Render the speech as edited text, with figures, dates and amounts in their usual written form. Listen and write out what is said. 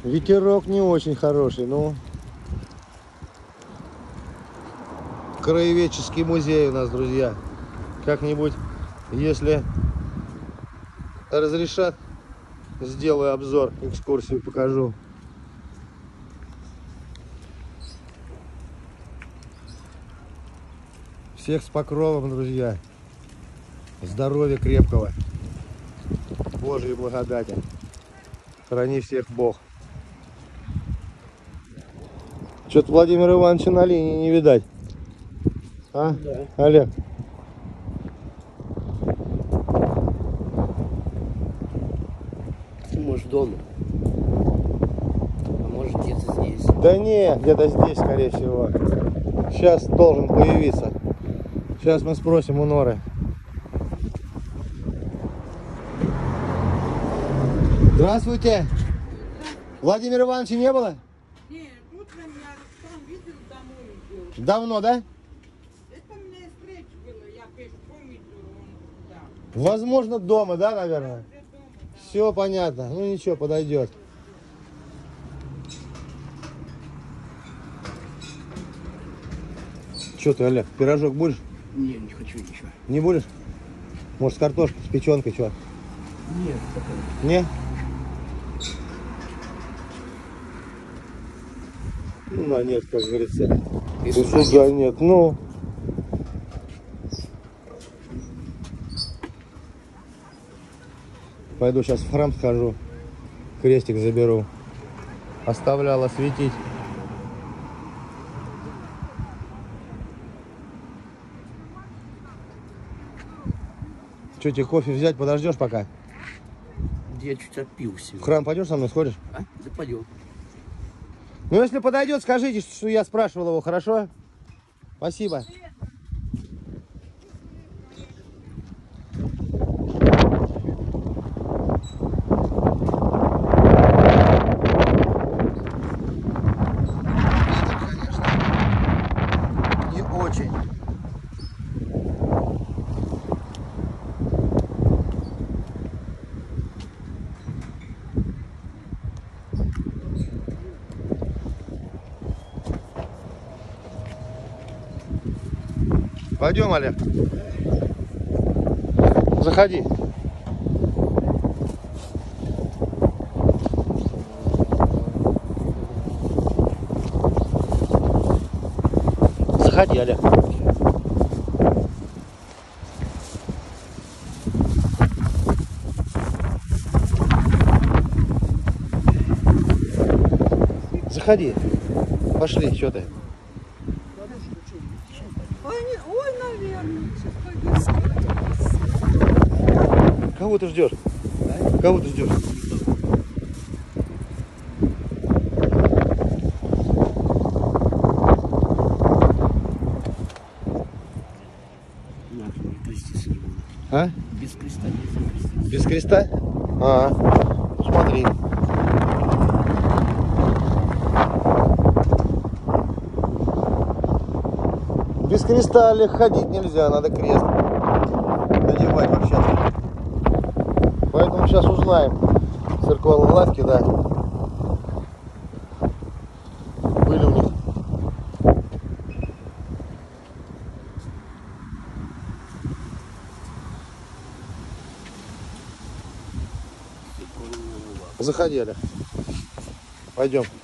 Ветерок не очень хороший, ну. Краеведческий музей у нас, друзья. Как-нибудь, если разрешат, сделаю обзор, экскурсию покажу. Всех с покровом, друзья. Здоровья крепкого. Божьей благодати. Храни всех Бог. Что-то Владимира Ивановича на линии не видать. А? Да. Олег. Может, дома. А может, где-то здесь. Да не, где-то здесь, скорее всего. Сейчас должен появиться. Сейчас мы спросим у Норы. Здравствуйте. Владимира Ивановича не было? Нет, утром я сам видел, домой идет. Давно, да? Это мне встреча была, я пешком иду, он туда. Возможно, дома, да, наверное? Уже дома, да. Все понятно. Ну ничего, подойдет. Че ты, Олег, пирожок будешь? Не, не хочу ничего. Не будешь? Может, с картошкой, с печенкой, что? Нет, пока. Не? Ну, нет, как говорится. И сюда нет. Ну. Пойду сейчас в храм схожу. Крестик заберу. Оставлял осветить. Что, тебе кофе взять? Подождешь пока? Я чуть отпился. В храм пойдешь со мной, сходишь? А? Да пойдем. Ну, если подойдет, скажите, что я спрашивал его, хорошо? Спасибо. Не очень. Пойдем, Олег. Заходи. Заходи, Олег. Заходи. Пошли, что ты? Ой, наверное. Кого ты ждешь? Кого ты ждешь? Креститься не буду. А? Без креста нельзя креститься. Без креста? А, ну, смотри. Без креста, Олег, ходить нельзя, надо крест надевать вообще. Поэтому сейчас узнаем. Церковные лавки, да. Были у них. Заходи, Олег. Пойдем.